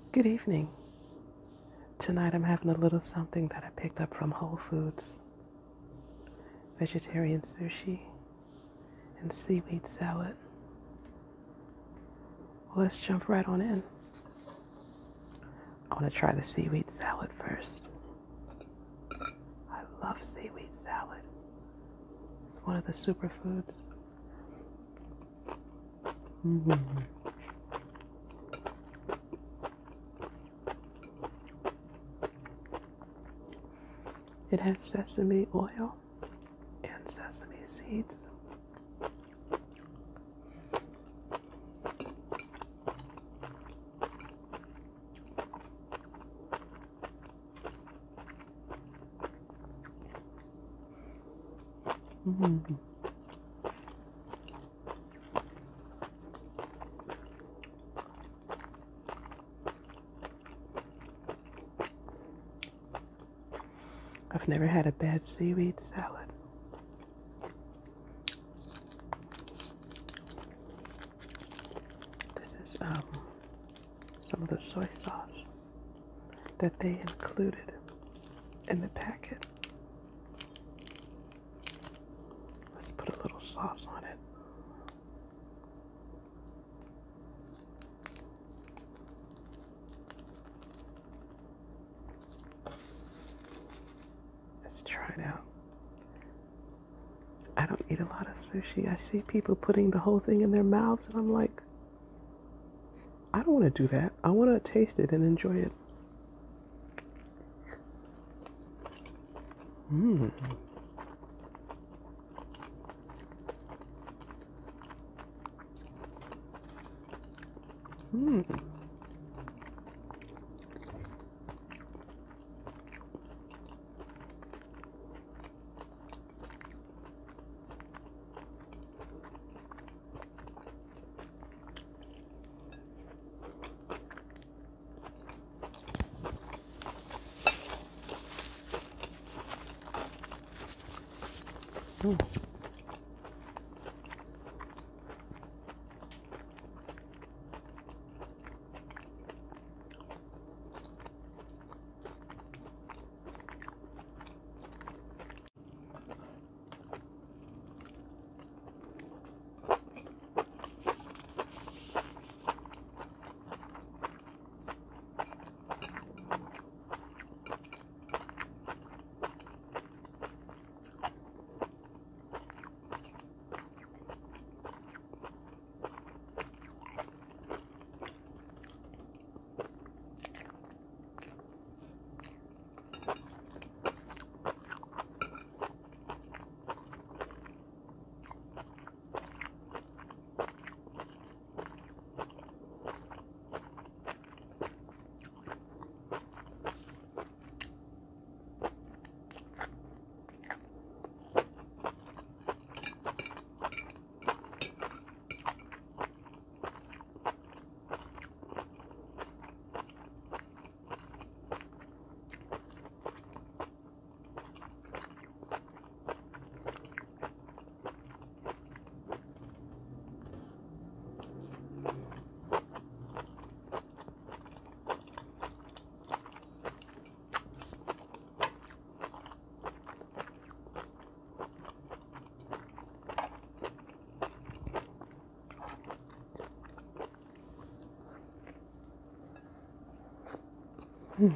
Good evening. Tonight I'm having a little something that I picked up from Whole Foods. Vegetarian sushi and seaweed salad. Well, let's jump right on in. I want to try the seaweed salad first. I love seaweed salad. It's one of the superfoods. It has sesame oil and sesame seeds. I've never had a bad seaweed salad. This is some of the soy sauce that they included in the packet. Let's put a little sauce on it. Let's try it out. I don't eat a lot of sushi. I see people putting the whole thing in their mouths, and I'm like, I don't want to do that. I want to taste it and enjoy it. Mmm. Mmm. Mm. Mm.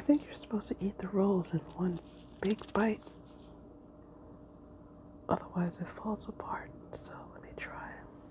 think you're supposed to eat the rolls in one big bite. Otherwise it falls apart. So let me try.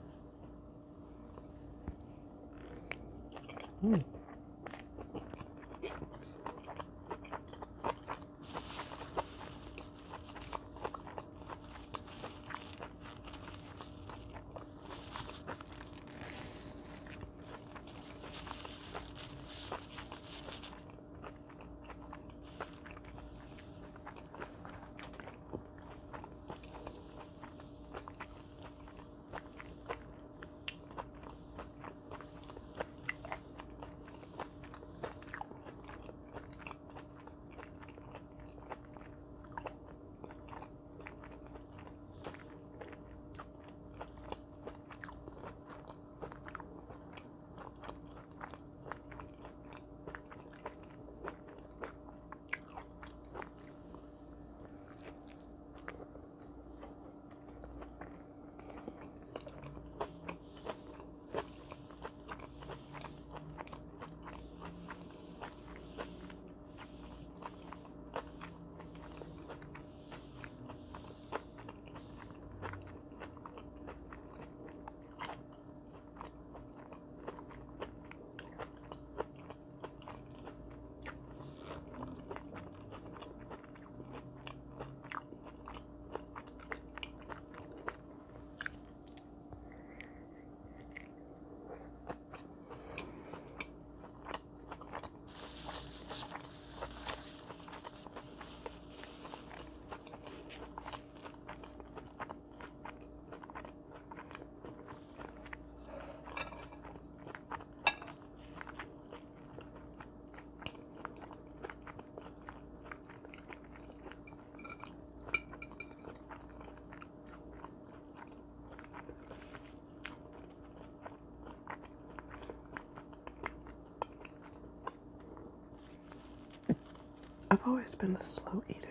I've always been a slow eater.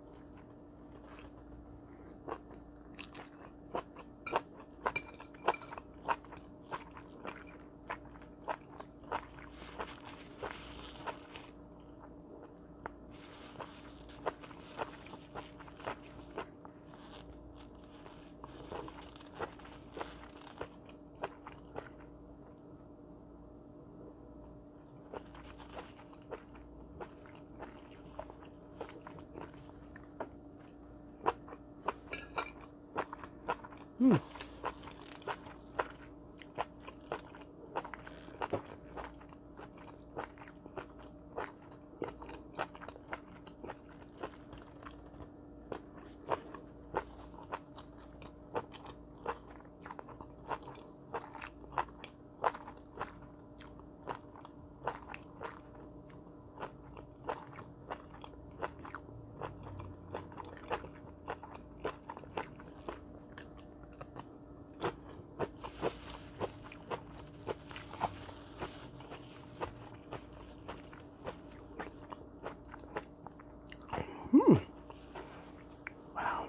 Wow.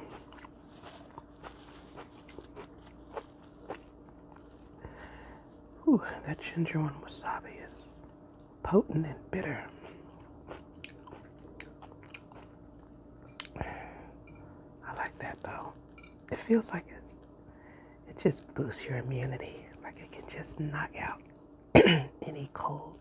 Ooh, that ginger and wasabi is potent and bitter. I like that though. It feels like it just boosts your immunity. Like it can just knock out any cold.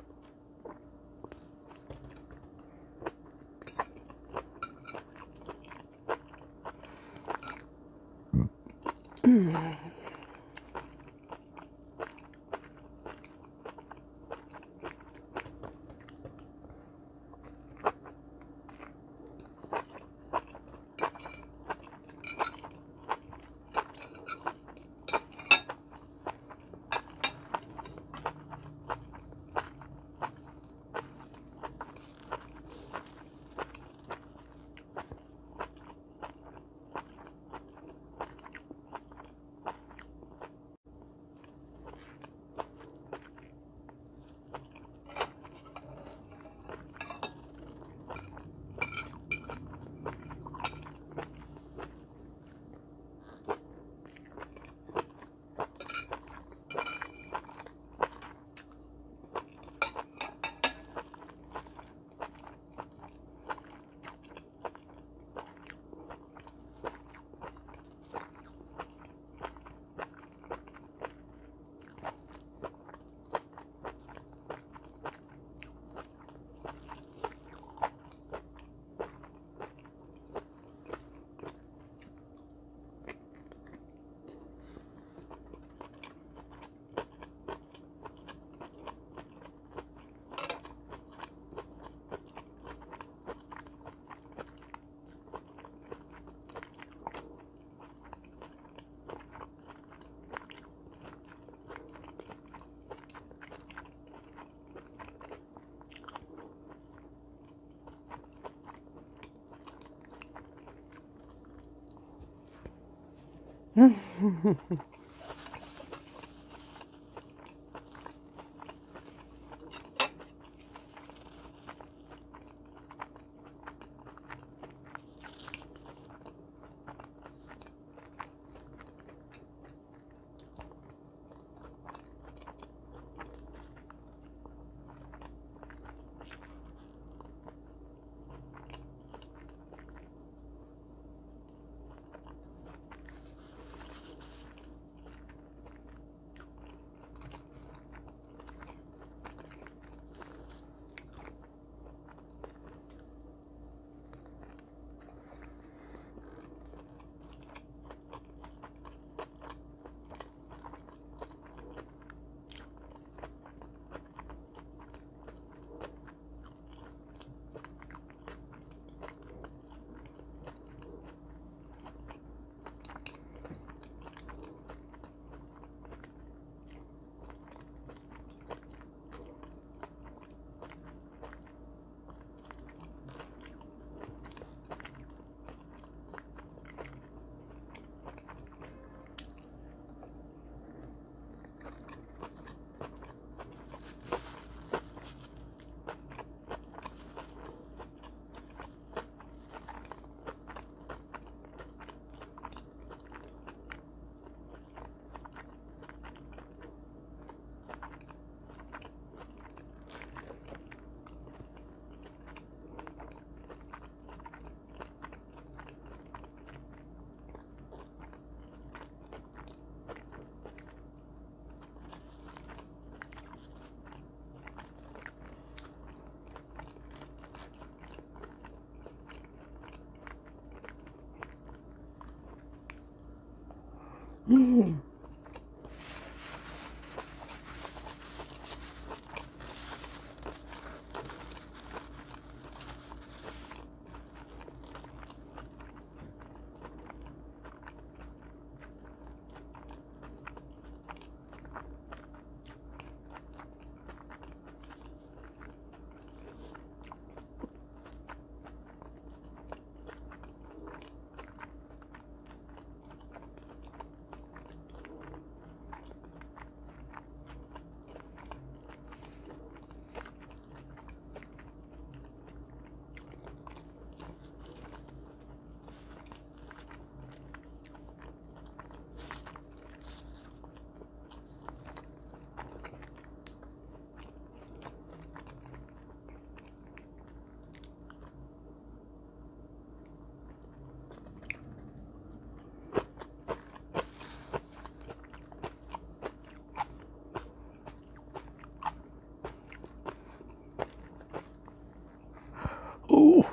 Ooh.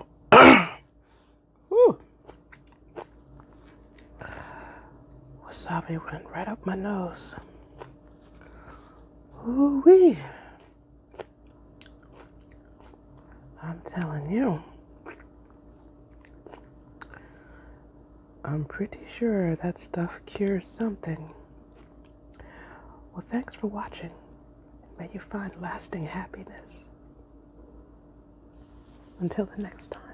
Ooh. Wasabi went right up my nose. Ooh wee. I'm telling you. I'm pretty sure that stuff cures something. Well, thanks for watching. May you find lasting happiness. Until the next time.